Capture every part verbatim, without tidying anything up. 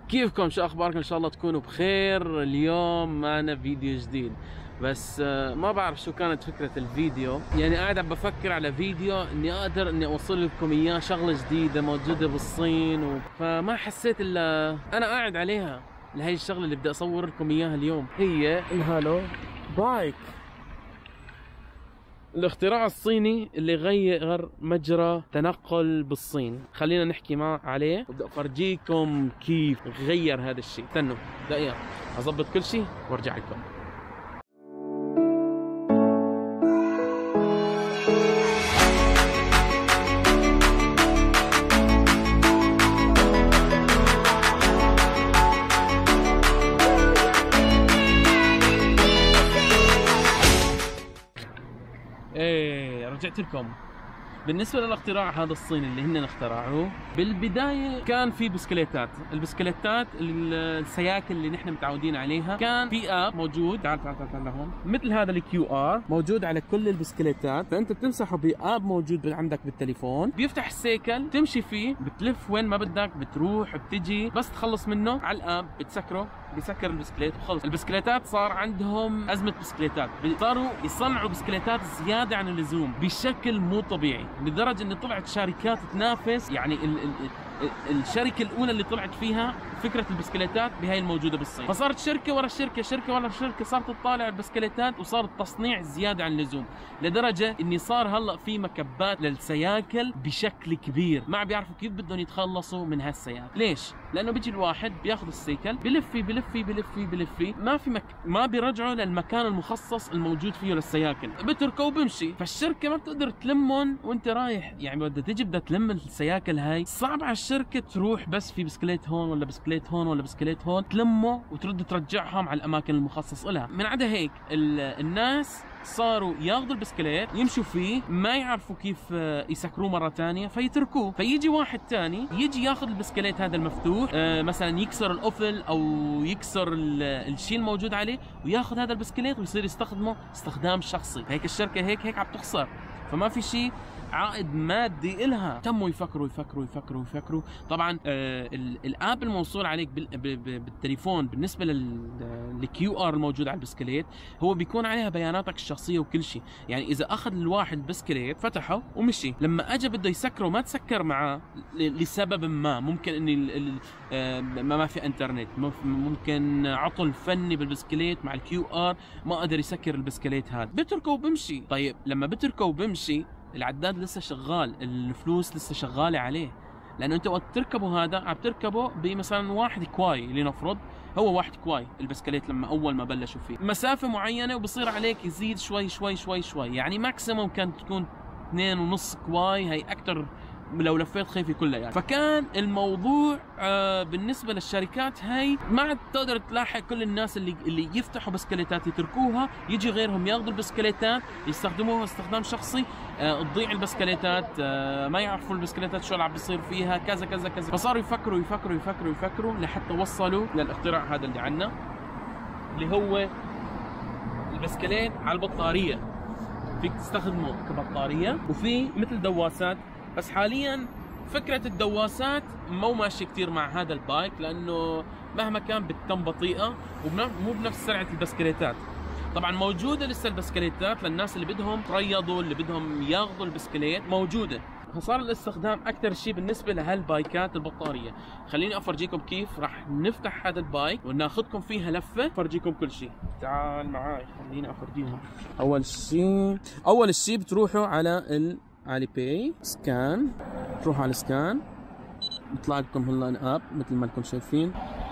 كيفكم؟ شو اخباركم؟ ان شاء الله تكونوا بخير. اليوم معنا فيديو جديد، بس ما بعرف شو كانت فكرة الفيديو. يعني قاعد عم بفكر على فيديو اني اقدر اني اوصل لكم اياه، شغلة جديدة موجودة بالصين و... فما حسيت الا انا قاعد عليها لهي الشغلة اللي بدي اصور لكم اياها اليوم. هي الهالو بايك، الاختراع الصيني اللي غير مجرى تنقل بالصين. خلينا نحكي مع عليه وبدي افرجيكم كيف غير هذا الشيء. استنوا دقيقة اضبط كل شيء وارجع لكم. ايه رجعت لكم. بالنسبة للاختراع هذا الصيني اللي هن اخترعوه، بالبداية كان في بسكليتات، البسكليتات السياكل اللي نحن متعودين عليها. كان في اب موجود، تعال تعال تعال لهون، مثل هذا الكيو ار موجود على كل البسكليتات، فانت بتمسحه باب موجود عندك بالتليفون، بيفتح السيكل تمشي فيه، بتلف وين ما بدك، بتروح بتجي، بس تخلص منه على الاب بتسكره بيسكر البسكليت وخلص. البسكليتات صار عندهم ازمه بسكليتات، صاروا يصنعوا بسكليتات زياده عن اللزوم بشكل مو طبيعي، لدرجه ان طلعت شركات تنافس. يعني ال ال الشركه الاولى اللي طلعت فيها فكره البسكليتات بهاي الموجوده بالصين، فصارت شركه ورا شركه شركه ورا شركه صارت تطالع البسكليتات، وصار التصنيع زياده عن اللزوم، لدرجه اني صار هلا في مكبات للسياكل بشكل كبير. ما بيعرفوا كيف بدهم يتخلصوا من هالسياكل. ليش؟ لانه بيجي الواحد بياخذ السيكل بلف فيه بلف فيه بلف فيه بلف فيه، ما في مك... ما بيرجعوا للمكان المخصص الموجود فيه للسياكل، بتركه وبمشي. فالشركه ما بتقدر تلمهم وانت رايح، يعني بدها تيجي بدها تلم السياكل هاي، صعب على الشركه تروح بس في بسكليت هون ولا بسكليت هون ولا بسكليت هون تلمه وترد ترجعهم على الاماكن المخصص لها. من عدا هيك الناس صاروا ياخذوا البسكليت يمشوا فيه، ما يعرفوا كيف يسكروه مره ثانيه فيتركوه، فيجي واحد ثاني يجي ياخذ البسكليت هذا المفتوح، آه مثلا يكسر القفل او يكسر الشيء الموجود عليه، وياخذ هذا البسكليت ويصير يستخدمه استخدام شخصي. هيك الشركه هيك هيك عم تخسر، فما في شيء عائد مادي إلها. تموا يفكروا يفكروا يفكروا يفكروا. طبعا آه الاب الموصول عليك بالتليفون بالنسبه للكيو ار الموجود على البسكليت، هو بيكون عليها بياناتك الشخصيه وكل شيء. يعني اذا اخذ الواحد البسكليت فتحه ومشي، لما اجى بده يسكره ما تسكر معاه لسبب ما، ممكن اني آه ما في انترنت، ممكن عطل فني بالبسكليت مع الكيو ار ما قدر يسكر البسكليت هذا، بتركه وبمشي. طيب لما بتركه وبمشي العداد لسه شغال، الفلوس لسه شغاله عليه، لانه انت وقت تركبه هذا عم تركبه بمثلا واحد كواي، لنفرض هو واحد كواي البسكليت لما اول ما بلشوا فيه مسافه معينه، وبصير عليك يزيد شوي شوي شوي شوي، يعني ماكسيموم كانت تكون اثنين ونص كواي، هي اكثر لو لفيت خيفي كلها يعني. فكان الموضوع آه بالنسبه للشركات هاي ما عاد تقدر تلاحق كل الناس اللي اللي يفتحوا بسكليتات يتركوها، يجي غيرهم ياخذوا البسكليتات يستخدموها استخدام شخصي، آه تضيع البسكليتات، آه ما يعرفوا البسكليتات شو اللي عم بيصير فيها، كذا كذا كذا. فصاروا يفكروا يفكروا يفكروا يفكروا لحتى وصلوا للاختراع هذا اللي عندنا، اللي هو البسكليت على البطاريه. فيك تستخدمه كبطاريه، وفي مثل دواسات، بس حاليا فكرة الدواسات مو ماشي كتير مع هذا البايك، لأنه مهما كان بتتم بطيئة ومو بنفس سرعة البسكليتات. طبعا موجودة لسه البسكليتات للناس اللي بدهم يريضوا، اللي بدهم ياخذوا البسكليت موجودة. فصار الاستخدام أكثر شيء بالنسبة لهالبايكات البطارية. خليني أفرجيكم كيف راح نفتح هذا البايك وناخذكم فيها لفة، أفرجيكم كل شيء. تعال معي خليني أفرجيهم. أول شيء أول شيء بتروحوا على ال علي باي سكان، تروحوا على السكان بيطلع لكم هاللاين اب مثل ما انكم شايفين.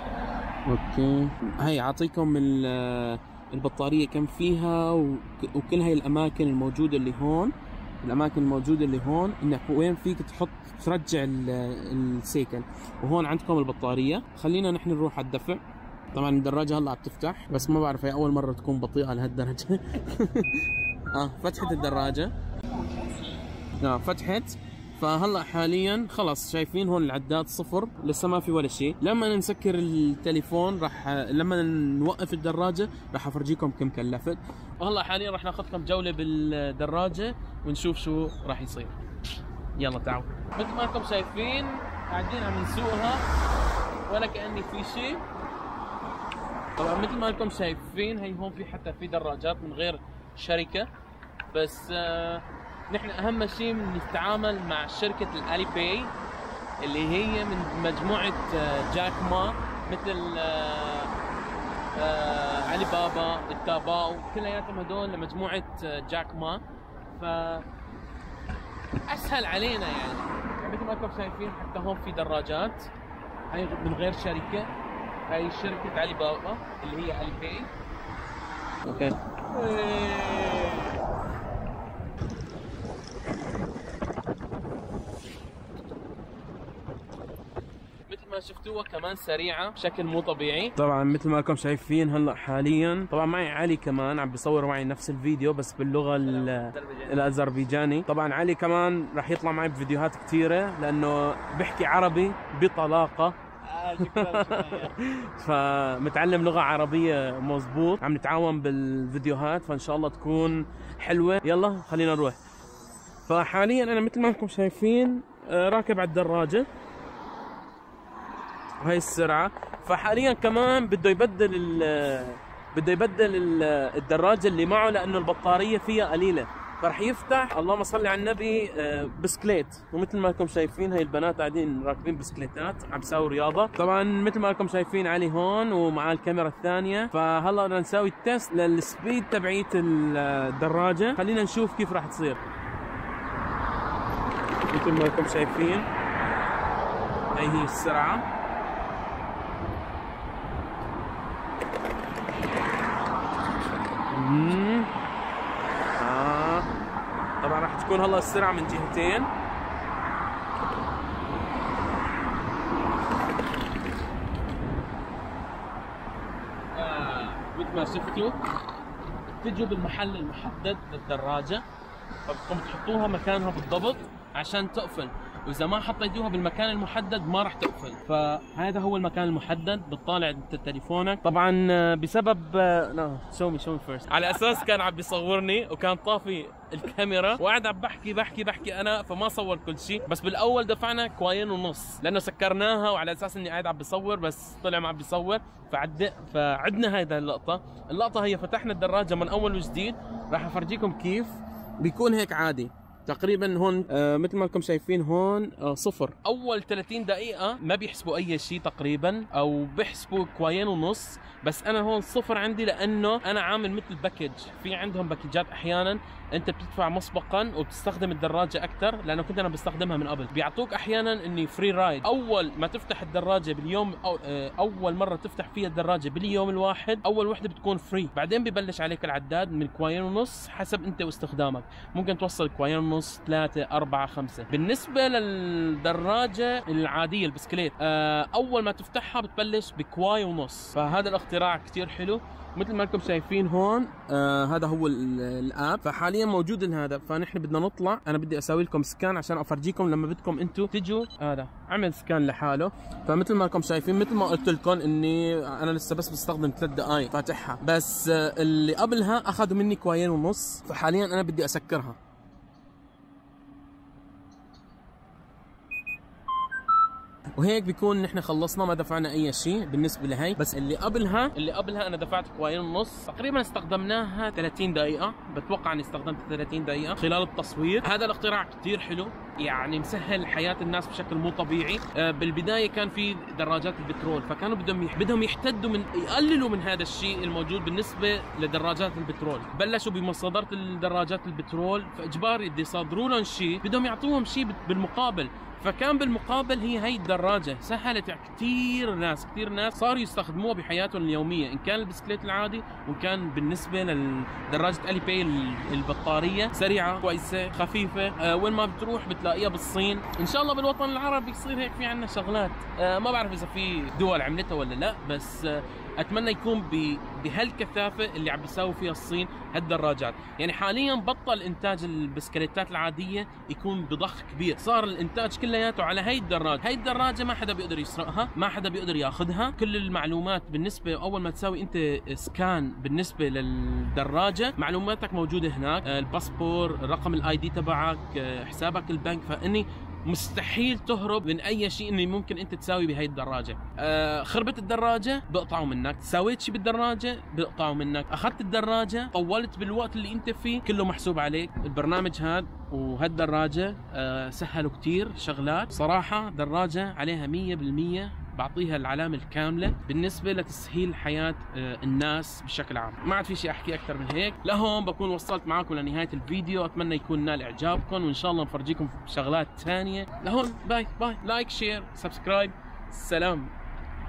اوكي هي اعطيكم البطاريه كم فيها وكل هاي الاماكن الموجوده اللي هون، الاماكن الموجوده اللي هون انك وين فيك تحط ترجع السيكل، وهون عندكم البطاريه. خلينا نحن نروح على الدفع. طبعا الدراجه هلا عم تفتح، بس ما بعرف هي اول مره تكون بطيئه لهالدرجه. اه فتحت الدراجه، اه فتحت. فهلا حاليا خلص شايفين هون العداد صفر، لسه ما في ولا شيء. لما نسكر التليفون راح لما نوقف الدراجه راح افرجيكم كم كلفت. وهلا حاليا راح ناخذكم جوله بالدراجه ونشوف شو راح يصير. يلا تعالوا. مثل ما انتم شايفين قاعدين عم نسوقها ولا كأني في شيء. طبعا مثل ما انكم شايفين هي هون في حتى في دراجات من غير شركة، بس آه نحن اهم شيء نتعامل مع شركة الالي باي اللي هي من مجموعة آه جاك ما، مثل آه آه علي بابا، التاباو، كلياتهم هدول مجموعة آه جاك ما، ف اسهل علينا يعني. مثل ما انكم شايفين حتى هون في دراجات هاي من غير شركة، هاي شركة علي بابا اللي هي علي باي. اوكي مثل ما شفتوها كمان سريعة بشكل مو طبيعي. طبعا مثل ما انكم شايفين هلا حاليا طبعا معي علي كمان عم بيصور معي نفس الفيديو بس باللغة الأذربيجاني. طبعا علي كمان راح يطلع معي بفيديوهات كثيرة لأنه بيحكي عربي بطلاقة. فمتعلم لغة عربية مظبوط، عم نتعاون بالفيديوهات فإن شاء الله تكون حلوة. يلا خلينا نروح. فحاليا أنا مثل ما انكم شايفين راكب على الدراجة وهي السرعة. فحاليا كمان بده يبدل ال بده يبدل الدراجة اللي معه لأنه البطارية فيها قليلة، فرح يفتح اللهم صل على النبي بسكليت. ومثل ما انكم شايفين هي البنات قاعدين راكبين بسكليتات عم بيساووا رياضة. طبعا مثل ما انكم شايفين علي هون ومع الكاميرا الثانية. فهلا بدنا نسوي التست للسبيد تبعية الدراجة، خلينا نشوف كيف راح تصير. مثل ما انكم شايفين هي هي السرعة. مم. آه. طبعا راح تكون هلا السرعة من جهتين. آه. مثل ما شفتوا تجوا بالمحل المحدد للدراجة، فبدكم تحطوها مكانها بالضبط عشان تقفل، واذا ما حطيتوها بالمكان المحدد ما راح تقفل. فهذا هو المكان المحدد. بتطالع انت تليفونك طبعا بسبب لا شو مي شو مي فيرست على اساس كان عم بيصورني وكان طافي الكاميرا وقاعد عم بحكي بحكي بحكي انا، فما صور كل شيء. بس بالاول دفعنا كوين ونص لانه سكرناها وعلى اساس اني قاعد عم بصور، بس طلع ما عم بيصور. فعد فعدنا هيدا اللقطه. اللقطه هي فتحنا الدراجه من اول وجديد. راح افرجيكم كيف بيكون هيك عادي. تقريبا هون آه مثل ما انكم شايفين هون آه صفر. اول ثلاثين دقيقة ما بيحسبوا اي شيء تقريبا، او بيحسبوا كوين ونص. بس انا هون صفر عندي لانه انا عامل مثل باكج. في عندهم باكجات احيانا انت بتدفع مسبقا وبتستخدم الدراجة اكثر، لانه كنت انا بستخدمها من قبل. بيعطوك احيانا اني فري رايد. اول ما تفتح الدراجة باليوم أو آه اول مرة تفتح فيها الدراجة باليوم الواحد اول وحدة بتكون فري، بعدين ببلش عليك العداد من كوين ونص حسب انت واستخدامك. ممكن توصل كوين ونص، ثلاثة، أربعة، خمسة. بالنسبة للدراجة العادية البسكليت آه أول ما تفتحها بتبلش بكواي ونص. فهذا الاختراع كتير حلو. مثل ما انكم شايفين هون آه هذا هو الاب. فحاليا موجود هذا. فنحن بدنا نطلع. انا بدي اسوي لكم سكان عشان افرجيكم لما بدكم انتم تجوا. هذا عمل سكان لحاله. فمثل ما انكم شايفين مثل ما قلت لكم اني انا لسه بس بستخدم ثلاث دقائق فاتحها، بس آه اللي قبلها اخذوا مني كوايين ونص. فحاليا انا بدي اسكرها. وهيك بيكون نحن خلصنا ما دفعنا اي شيء بالنسبه لهي. بس اللي قبلها اللي قبلها انا دفعت كوين ونص. تقريبا استخدمناها ثلاثين دقيقه. بتوقع اني استخدمت ثلاثين دقيقه خلال التصوير. هذا الاختراع كثير حلو، يعني مسهل حياه الناس بشكل مو طبيعي. بالبدايه كان في دراجات البترول، فكانوا بدهم بدهم يحتدوا من يقللوا من هذا الشيء الموجود بالنسبه لدراجات البترول. بلشوا بمصادره الدراجات البترول، فاجباري بدي يصادروا لهم شيء بدهم يعطوهم شيء بالمقابل. فكان بالمقابل هي هي الدراجة سهلت كثير ناس كثير ناس صاروا يستخدموها بحياتهم اليومية، إن كان البسكليت العادي وإن كان بالنسبة لدراجة ألي باي البطارية سريعة كويسة خفيفة. أه وين ما بتروح بتلاقيها بالصين. إن شاء الله بالوطن العربي يصير هيك في عنا شغلات. أه ما بعرف إذا في دول عملتها ولا لا، بس أه اتمنى يكون بهالكثافه اللي عم بيساوي فيها الصين هالدراجات. يعني حاليا بطل انتاج البسكليتات العاديه يكون بضخ كبير، صار الانتاج كلياته على هي الدراجه. هي الدراجه ما حدا بيقدر يسرقها، ما حدا بيقدر ياخذها. كل المعلومات بالنسبه اول ما تساوي انت سكان بالنسبه للدراجه معلوماتك موجوده هناك، الباسبور، رقم الاي دي تبعك، حسابك البنك. فاني مستحيل تهرب من اي شيء انه ممكن انت تساوي بهاي الدراجه. آه خربت الدراجه بقطعوا منك، سويت شيء بالدراجه بقطعوا منك، اخذت الدراجه طولت بالوقت اللي انت فيه كله محسوب عليك. البرنامج هذا وهالدراجه آه سهلوا كثير شغلات صراحه. دراجه عليها مية بالمية بعطيها العلامه الكامله بالنسبه لتسهيل حياه الناس بشكل عام. ما عاد في شيء احكي اكثر من هيك. لهون بكون وصلت معكم لنهايه الفيديو، اتمنى يكون نال اعجابكم وان شاء الله نفرجيكم شغلات ثانيه. لهون باي باي، لايك شير سبسكرايب، سلام.